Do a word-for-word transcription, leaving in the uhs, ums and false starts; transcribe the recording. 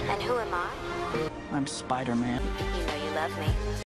And who am I? I'm Spider-Man. You know you love me.